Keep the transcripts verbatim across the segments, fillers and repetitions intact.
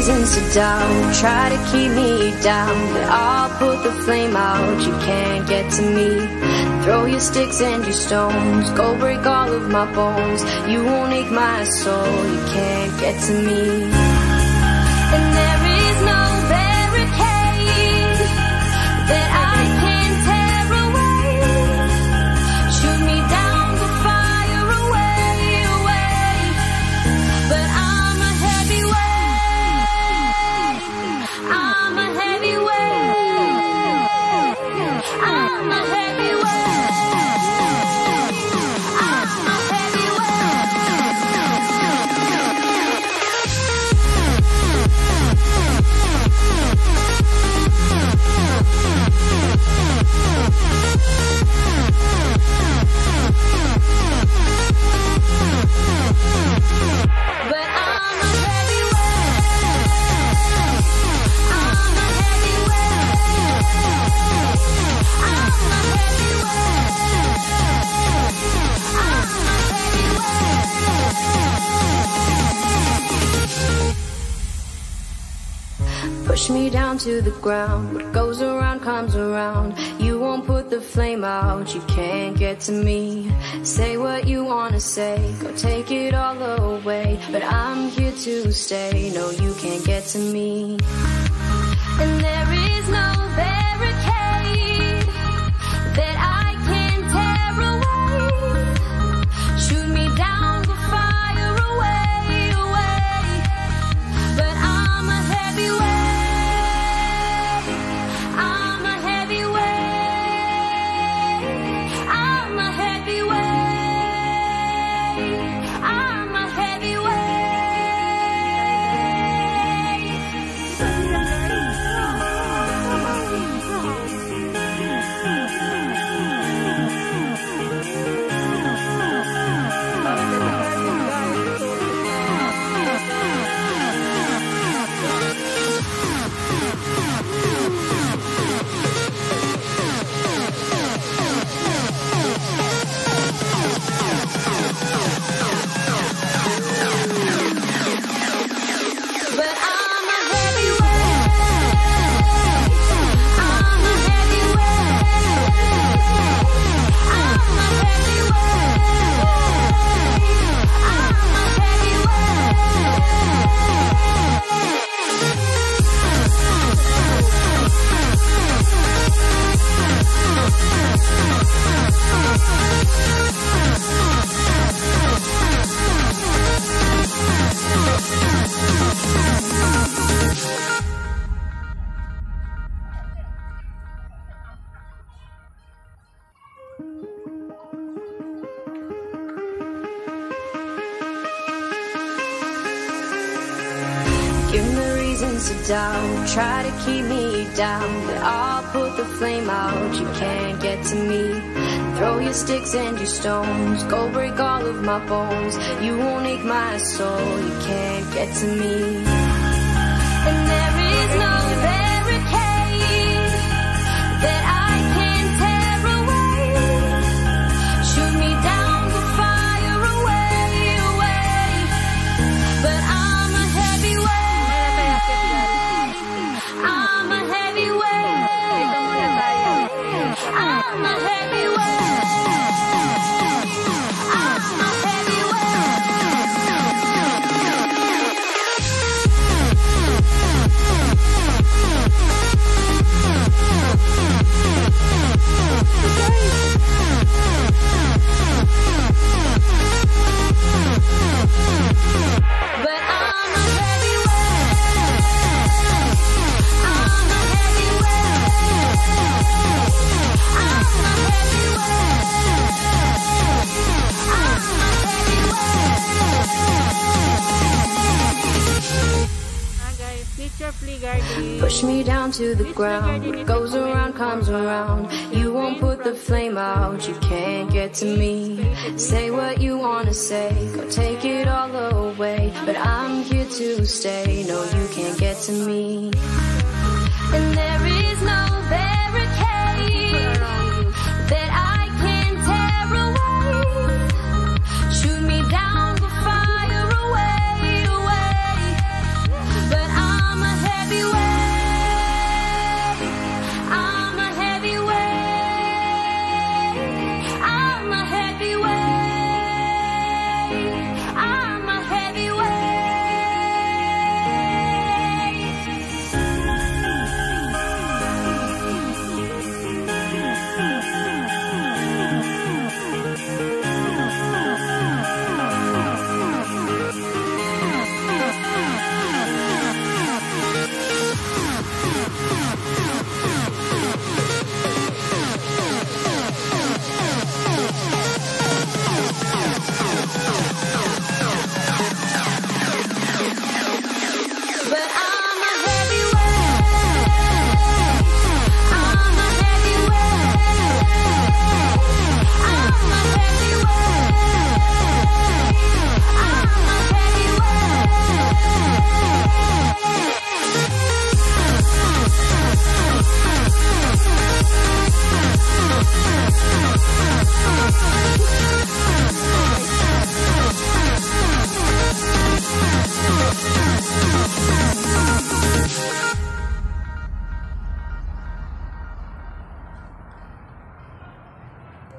reasons to doubt, try to keep me down, but I'll put the flame out. You can't get to me. Throw your sticks and your stones, go break all of my bones. You won't ache my soul. You can't get to me. And there is no barricade that I can tear away. Shoot me down, go fire away, away. But I'm a heavyweight. I'm a heavyweight. I'm a heavyweight. I'm a Push me down to the ground. What goes around comes around. You won't put the flame out. You can't get to me. Say what you wanna say, go take it all away. But I'm here to stay. No, you can't get to me. And there is no barricade that I can tear away. Shoot me down, go fire away, away. But I'm a heavyweight. Give me reasons to doubt, try to keep me down, but I'll put the flame out. You can't get to me. Throw your sticks and your stones, go break all of my bones. You won't ache my soul. You can't get to me. And there is no barricade that I can tear away. Shoot me down, go fire away, away. But I'm a heavyweight. I'm a heavyweight. I'm a heavyweight. I'm a Push me down to the ground. What goes around comes around. You won't put the flame out. You can't get to me. Say what you wanna say, go take it all away. But I'm here to stay. No, you can't get to me. And there is no barricade that I can tear away. Shoot me down, go fire away, away. But I'm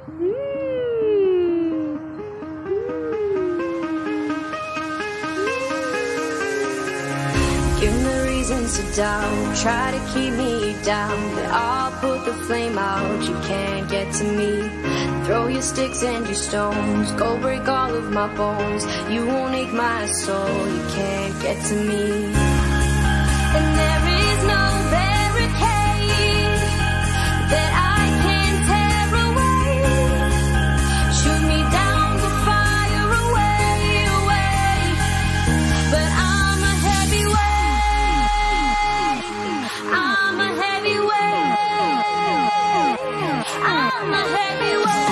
Give me reasons to doubt, try to keep me down, but I'll put the flame out, you can't get to me. Throw your sticks and your stones, go break all of my bones. You won't ache my soul, you can't get to me. And there is no barricade that I can tear away. Shoot me down to fire away, away. But I'm a heavyweight, I'm a heavyweight, I'm a heavyweight.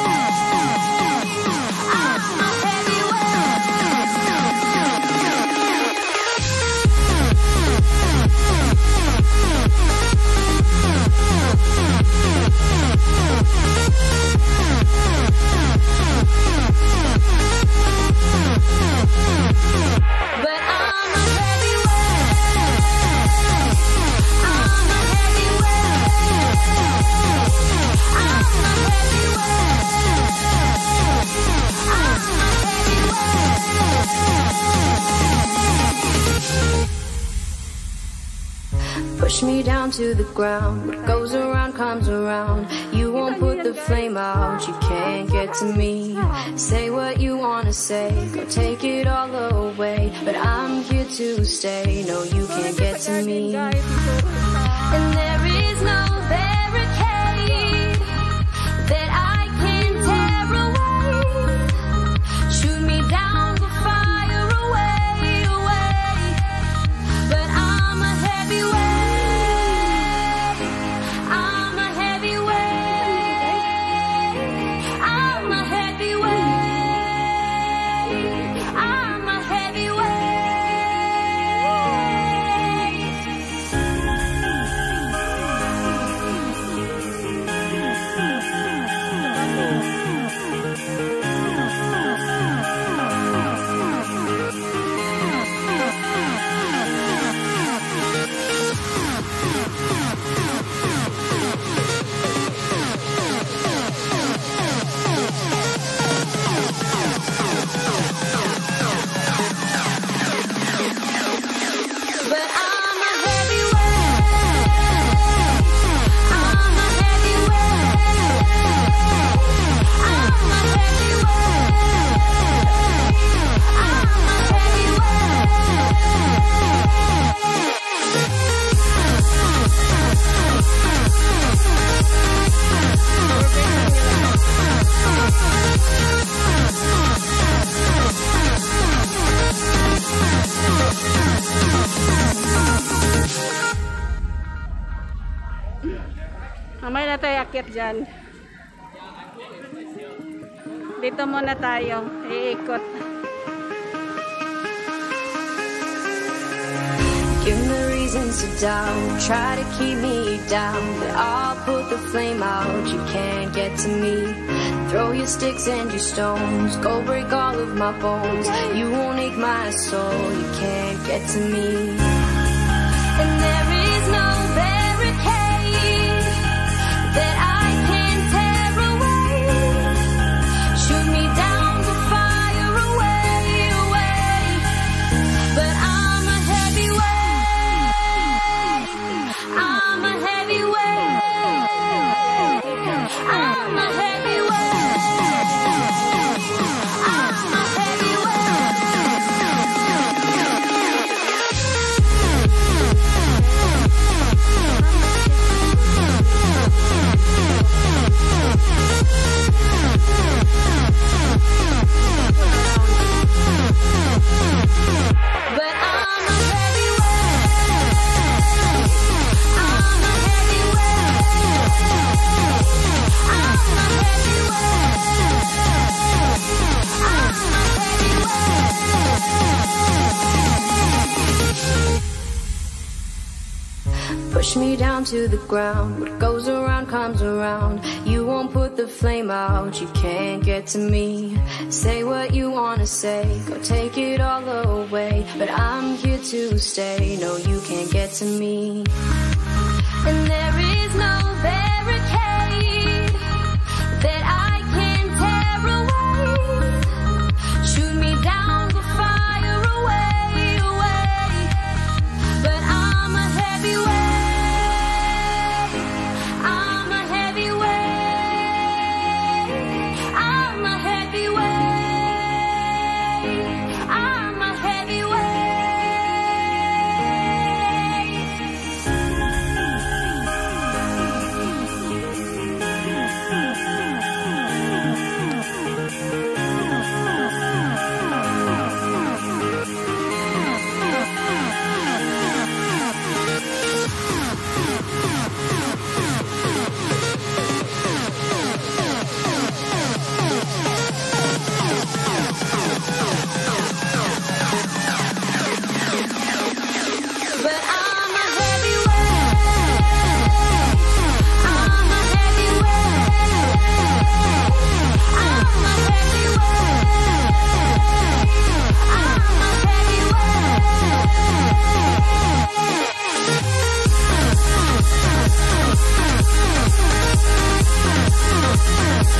Push me down to the ground, what goes around comes around. You won't put the flame out, you can't get to me. Say what you wanna say, go take it all away, but I'm here to stay, no you can't get to me. And there is no barricade that I can tear away. Shoot me down to fire away, away. But I'm a heavyweight, mamaya na tayo akyat dyan. Dito muna tayo, iikot. Give me reasons to doubt, try to keep me down, but I'll put the flame out, you can't get to me. Throw your sticks and your stones, go break all of my bones. You won't ache my soul, you can't get to me. And there is no barricade that I can tear away. Shoot me down to fire away, away. But I'm a heavyweight, I'm a heavyweight, I'm a heavyweight. Push me down to the ground, what goes around comes around. You won't put the flame out, you can't get to me. Say what you wanna say, go take it all away, but I'm here to stay, no you can't get to me. And there is no barricade that I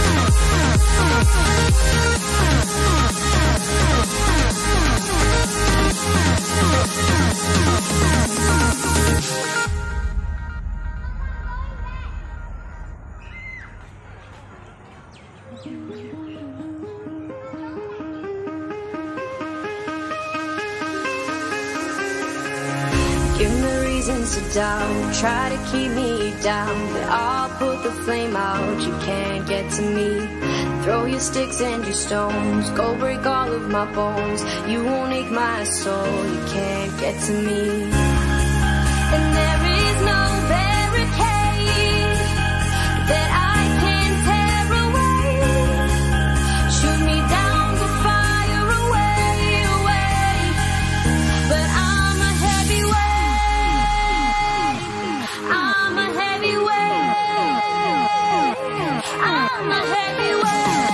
Give me reasons to doubt, try to keep me down, but I'll put the flame out, you can't get to me. Throw your sticks and your stones, go break all of my bones. You won't ache my soul, you can't get to me. And there is no barricade that I can tear away. Shoot me down, go fire away, away. But I'm a heavyweight, I'm a heavyweight, I'm a heavyweight,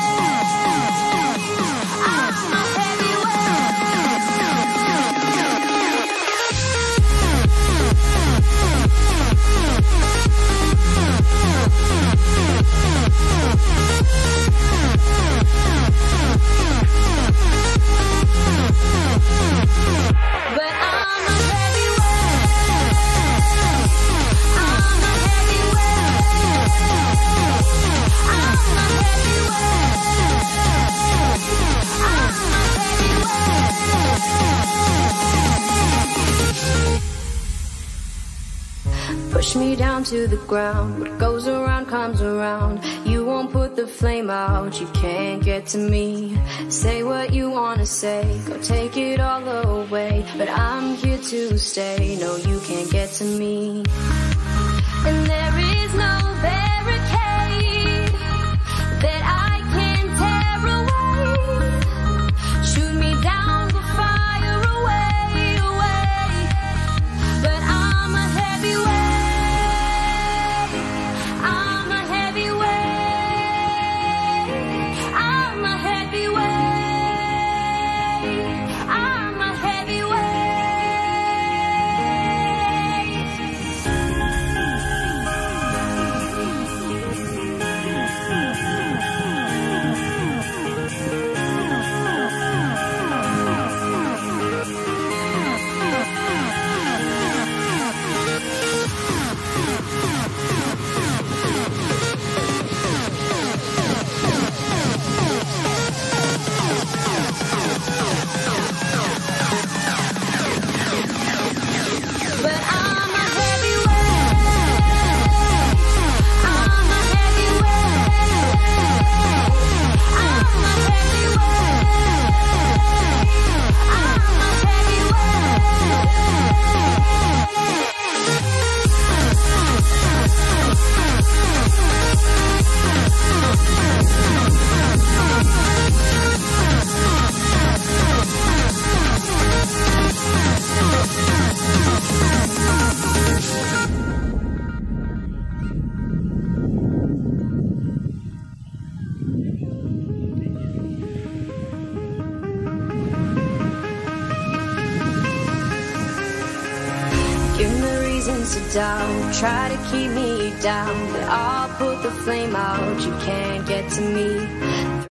I'm a push me down to the ground. What goes around comes around. You won't put the flame out, you can't get to me. Say what you wanna say, go take it all away, but I'm here to stay. No, you can't get to me. And there is no barricade that I can tear away. Shoot me down, go fire away, away. But I'm a heavyweight, I'm a heavyweight, I'm a heavyweight, I'm a heavyweight. But I'm a heavyweight, I'm a heavyweight, I'm a heavyweight, I'm a Give me reasons to doubt, try to keep me down, but I'll put the flame out, you can't get to me.